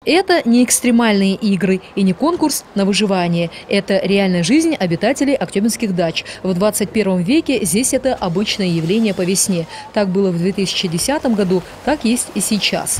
Это не экстремальные игры и не конкурс на выживание. Это реальная жизнь обитателей актёбинских дач. В 21 веке здесь это обычное явление по весне. Так было в 2010 году, так есть и сейчас.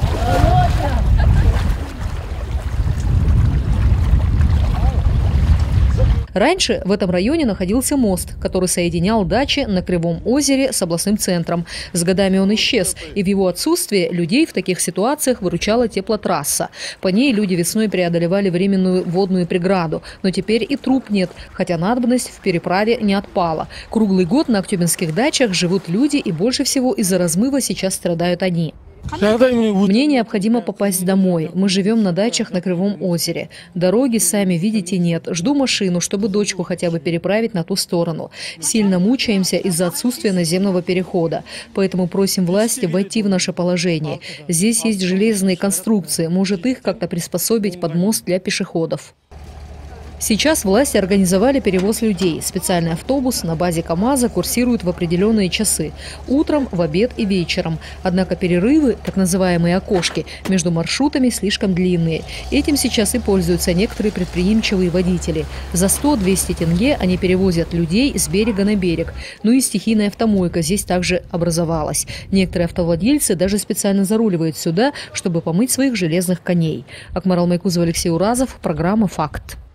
Раньше в этом районе находился мост, который соединял дачи на Кривом озере с областным центром. С годами он исчез, и в его отсутствие людей в таких ситуациях выручала теплотрасса. По ней люди весной преодолевали временную водную преграду, но теперь и труб нет, хотя надобность в переправе не отпала. Круглый год на актёбинских дачах живут люди, и больше всего из-за размыва сейчас страдают они. Мне необходимо попасть домой. Мы живем на дачах на Кривом озере. Дороги, сами видите, нет. Жду машину, чтобы дочку хотя бы переправить на ту сторону. Сильно мучаемся из-за отсутствия наземного перехода. Поэтому просим власти войти в наше положение. Здесь есть железные конструкции. Может, их как-то приспособить под мост для пешеходов. Сейчас власти организовали перевоз людей. Специальный автобус на базе КАМАЗа курсирует в определенные часы – утром, в обед и вечером. Однако перерывы, так называемые окошки, между маршрутами слишком длинные. Этим сейчас и пользуются некоторые предприимчивые водители. За 100-200 тенге они перевозят людей с берега на берег. Ну и стихийная автомойка здесь также образовалась. Некоторые автовладельцы даже специально заруливают сюда, чтобы помыть своих железных коней. Акмарал Майкузова, Алексей Уразов, программа «Факт».